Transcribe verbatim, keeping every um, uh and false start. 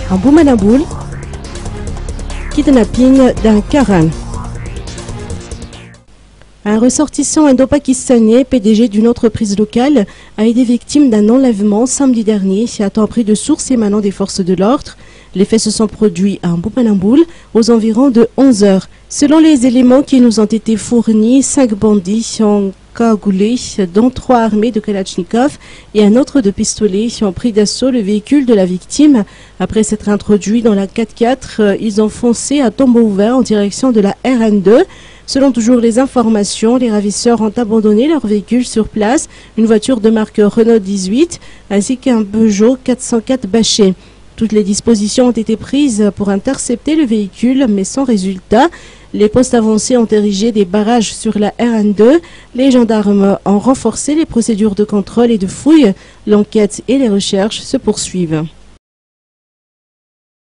en Boumanaboul, kidnapping d'un Karan. Un ressortissant indo-pakistanais, P D G d'une entreprise locale, a été victime d'un enlèvement samedi dernier, à temps pris de sources émanant des forces de l'ordre. Les faits se sont produits à Boumanaboul aux environs de onze heures. Selon les éléments qui nous ont été fournis, cinq bandits ont cagoulé, dont trois armés de Kalachnikov et un autre de pistolet, ont pris d'assaut le véhicule de la victime. Après s'être introduits dans la quatre-quatre, ils ont foncé à tombeau ouvert en direction de la R N deux. Selon toujours les informations, les ravisseurs ont abandonné leur véhicule sur place, une voiture de marque Renault dix-huit ainsi qu'un Peugeot quatre cent quatre bâché. Toutes les dispositions ont été prises pour intercepter le véhicule, mais sans résultat. Les postes avancés ont érigé des barrages sur la R N deux. Les gendarmes ont renforcé les procédures de contrôle et de fouille. L'enquête et les recherches se poursuivent.